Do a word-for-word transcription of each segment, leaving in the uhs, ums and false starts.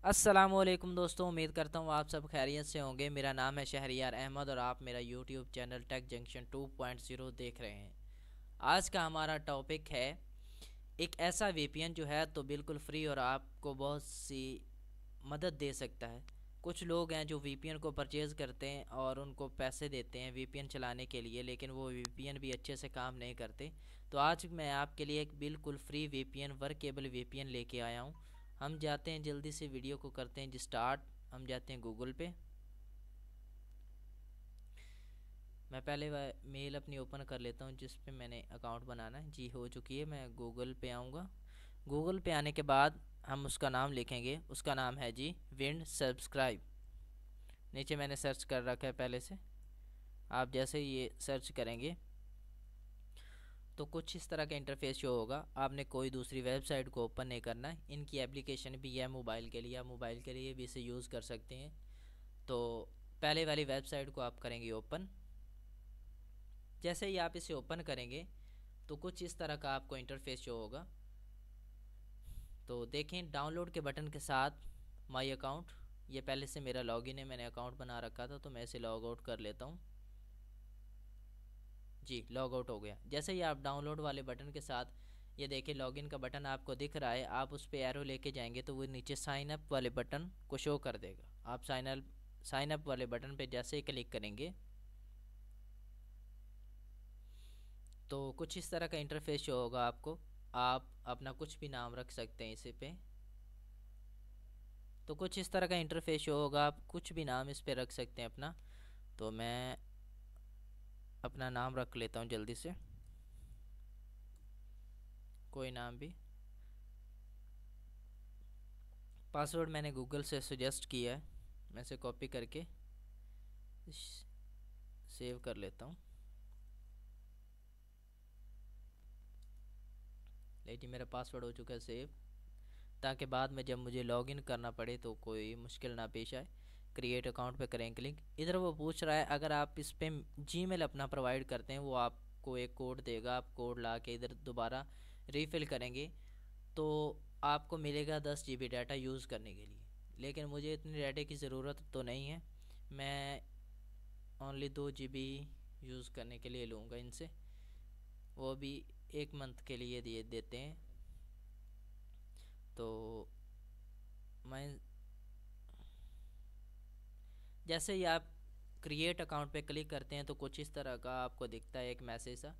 अस्सलामुअलैकुम दोस्तों, उम्मीद करता हूँ आप सब खैरियत से होंगे। मेरा नाम है शहरियार अहमद और आप मेरा YouTube channel tech junction two point zero देख रहे हैं। आज का हमारा टॉपिक है एक ऐसा वीपीएन जो है तो बिल्कुल फ्री और आपको बहुत सी मदद दे सकता है। कुछ लोग हैं जो वीपीएन को परचेज़ करते हैं और उनको पैसे देते हैं वीपीएन चलाने के लिए, लेकिन वो वीपीएन भी अच्छे से काम नहीं करते। तो आज मैं आपके लिए एक बिल्कुल फ्री वीपीएन, वर्केबल वीपीएन लेके आया हूँ। हम जाते हैं, जल्दी से वीडियो को करते हैं जी स्टार्ट। हम जाते हैं गूगल पे। मैं पहले वह मेल अपनी ओपन कर लेता हूँ जिस पे मैंने अकाउंट बनाना है। जी हो चुकी है। मैं गूगल पे आऊँगा। गूगल पे आने के बाद हम उसका नाम लिखेंगे। उसका नाम है जी विंड सब्सक्राइब। नीचे मैंने सर्च कर रखा है पहले से। आप जैसे ये सर्च करेंगे तो कुछ इस तरह का इंटरफेस शो होगा। आपने कोई दूसरी वेबसाइट को ओपन नहीं करना है। इनकी एप्लीकेशन भी है मोबाइल के लिए, आप मोबाइल के लिए भी इसे यूज़ कर सकते हैं। तो पहले वाली वेबसाइट को आप करेंगे ओपन। जैसे ही आप इसे ओपन करेंगे तो कुछ इस तरह का आपको इंटरफेस शो होगा। तो देखें, डाउनलोड के बटन के साथ माय अकाउंट, ये पहले से मेरा लॉगिन है, मैंने अकाउंट बना रखा था तो मैं इसे लॉग आउट कर लेता हूँ। जी लॉग आउट हो गया। जैसे ही आप डाउनलोड वाले बटन के साथ, ये देखिए लॉगिन का बटन आपको दिख रहा है, आप उस पर एरो लेके जाएंगे तो वो नीचे साइन अप वाले बटन को शो कर देगा। आप साइन अप साइन अप वाले बटन पे जैसे ही क्लिक करेंगे तो कुछ इस तरह का इंटरफेस शो होगा आपको। आप अपना कुछ भी नाम रख सकते हैं इसी पे। तो कुछ इस तरह का इंटरफेस शो होगा, आप कुछ भी नाम इस पे रख सकते हैं अपना। तो मैं अपना नाम रख लेता हूँ जल्दी से, कोई नाम भी। पासवर्ड मैंने गूगल से सजेस्ट किया है, मैं इसे कॉपी करके सेव कर लेता हूँ। लेकिन मेरा पासवर्ड हो चुका है सेव, ताकि बाद में जब मुझे लॉगिन करना पड़े तो कोई मुश्किल ना पेश आए। क्रिएट अकाउंट पे करें क्लिक। इधर वो पूछ रहा है, अगर आप इस पे जीमेल अपना प्रोवाइड करते हैं वो आपको एक कोड देगा। आप कोड ला के इधर दोबारा रीफ़िल करेंगे तो आपको मिलेगा दस जी बी डाटा यूज़ करने के लिए। लेकिन मुझे इतनी डाटा की ज़रूरत तो नहीं है, मैं ओनली दो जी बी यूज़ करने के लिए लूँगा इनसे। वो भी एक मंथ के लिए दिए देते हैं। तो मैं जैसे ही आप क्रिएट अकाउंट पे क्लिक करते हैं तो कुछ इस तरह का आपको दिखता है एक मैसेज सा।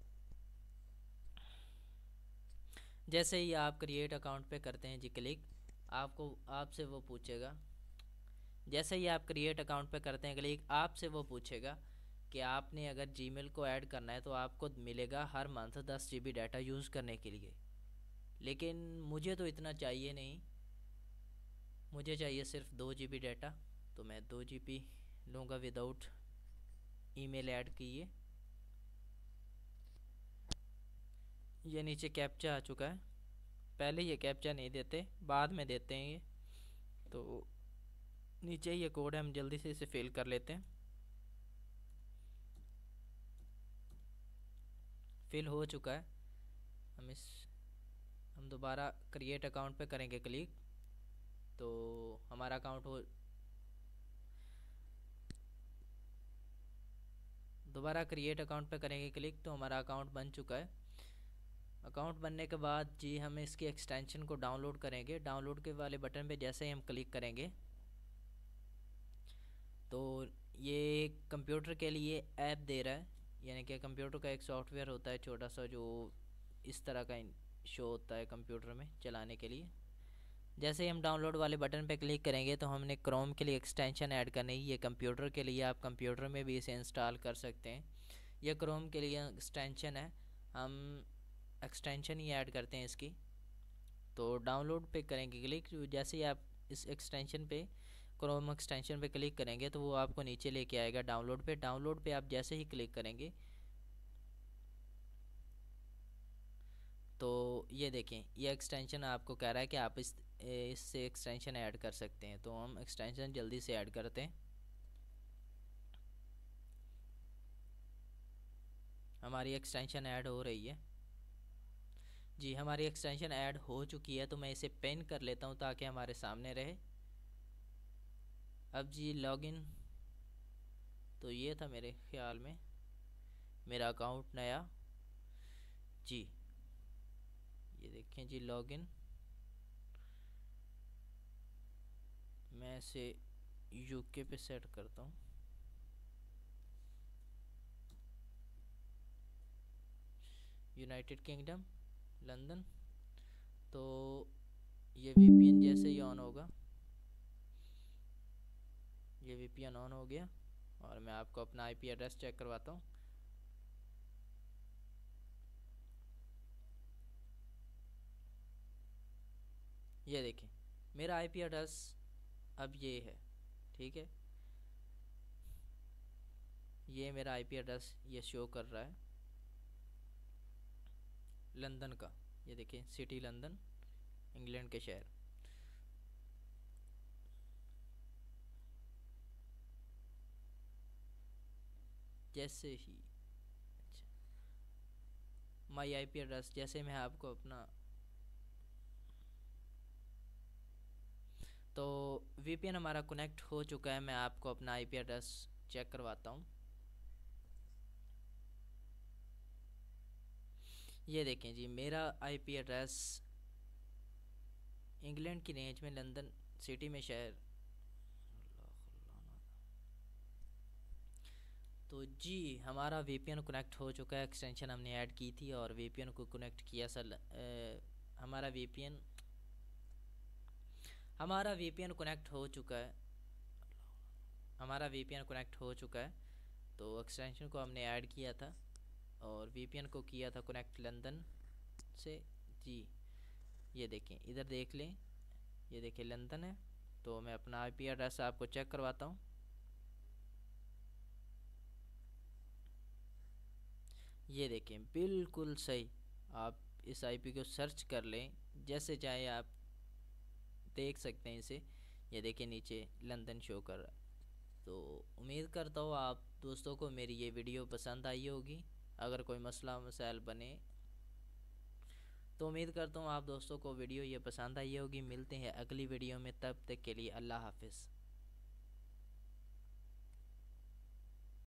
जैसे ही आप क्रिएट अकाउंट पे करते हैं जी क्लिक, आपको आपसे वो पूछेगा। जैसे ही आप क्रिएट अकाउंट पे करते हैं क्लिक, आपसे वो पूछेगा कि आपने अगर जीमेल को ऐड करना है तो आपको मिलेगा हर मंथ दस जी बी डाटा यूज़ करने के लिए। लेकिन मुझे तो इतना चाहिए नहीं, मुझे चाहिए सिर्फ दो जी बी डाटा। तो मैं दो जी बी लूँगा विदाउट ईमेल ऐड किए। ये नीचे कैप्चा आ चुका है। पहले ये कैप्चा नहीं देते, बाद में देते हैं ये। तो नीचे ये कोड है, हम जल्दी से इसे फिल कर लेते हैं। फिल हो चुका है। हम इस हम दोबारा क्रिएट अकाउंट पे करेंगे क्लिक तो हमारा अकाउंट हो दोबारा क्रिएट अकाउंट पे करेंगे क्लिक तो हमारा अकाउंट बन चुका है। अकाउंट बनने के बाद जी हम इसकी एक्सटेंशन को डाउनलोड करेंगे। डाउनलोड के वाले बटन पे जैसे ही हम क्लिक करेंगे तो ये कंप्यूटर के लिए ऐप दे रहा है। यानी कि कंप्यूटर का एक सॉफ्टवेयर होता है छोटा सा जो इस तरह का शो होता है कंप्यूटर में चलाने के लिए। जैसे ही हम डाउनलोड वाले बटन पे क्लिक करेंगे तो हमने क्रोम के लिए एक्सटेंशन ऐड करनी है। ये कंप्यूटर के लिए, आप कंप्यूटर में भी इसे इंस्टॉल कर सकते हैं। यह क्रोम के लिए एक्सटेंशन है, हम एक्सटेंशन ही ऐड करते हैं इसकी। तो डाउनलोड पे करेंगे क्लिक। जैसे ही आप इस एक्सटेंशन पे, क्रोम एक्सटेंशन पे क्लिक करेंगे तो वो आपको नीचे लेके आएगा डाउनलोड पे। डाउनलोड पे आप जैसे ही क्लिक करेंगे तो ये देखें, ये एक्सटेंशन आपको कह रहा है कि आप इस इससे एक्सटेंशन ऐड कर सकते हैं। तो हम एक्सटेंशन जल्दी से ऐड करते हैं। हमारी एक्सटेंशन ऐड हो रही है। जी हमारी एक्सटेंशन ऐड हो चुकी है, तो मैं इसे पिन कर लेता हूँ ताकि हमारे सामने रहे। अब जी लॉगिन, तो ये था मेरे ख्याल में मेरा अकाउंट नया। जी ये देखें जी लॉगिन, मैं इसे यूके पे सेट करता हूँ। United Kingdom, London. तो ये वीपीएन जैसे ही ऑन होगा, ये वीपीएन ऑन हो गया और मैं आपको अपना आईपी एड्रेस चेक करवाता हूँ। ये देखें मेरा आईपी एड्रेस अब ये है, ठीक है। ये मेरा आईपी एड्रेस ये शो कर रहा है लंदन का। ये देखें सिटी लंदन, इंग्लैंड के शहर। जैसे ही अच्छा माई आईपी एड्रेस, जैसे मैं आपको अपना, तो वीपीएन हमारा कनेक्ट हो चुका है। मैं आपको अपना आईपी एड्रेस चेक करवाता हूँ। ये देखें जी मेरा आईपी एड्रेस इंग्लैंड की रेंज में, लंदन सिटी में शहर। तो जी हमारा वीपीएन कनेक्ट हो चुका है, एक्सटेंशन हमने ऐड की थी और वीपीएन को कनेक्ट किया। सर ए, हमारा वीपीएन हमारा वीपीएन कनेक्ट हो चुका है हमारा वीपीएन कनेक्ट हो चुका है। तो एक्सटेंशन को हमने ऐड किया था और वीपीएन को किया था कनेक्ट लंदन से। जी ये देखें, इधर देख लें, ये देखें लंदन है। तो मैं अपना आईपी एड्रेस आपको चेक करवाता हूँ। ये देखें बिल्कुल सही। आप इस आईपी को सर्च कर लें जैसे चाहे, आप देख सकते हैं इसे। ये देखें नीचे लंदन शो कर रहा है। तो उम्मीद करता हूँ आप दोस्तों को मेरी ये वीडियो पसंद आई होगी। अगर कोई मसला मसाइल बने तो उम्मीद करता हूँ आप दोस्तों को वीडियो ये पसंद आई होगी। मिलते हैं अगली वीडियो में, तब तक के लिए अल्लाह हाफिज़।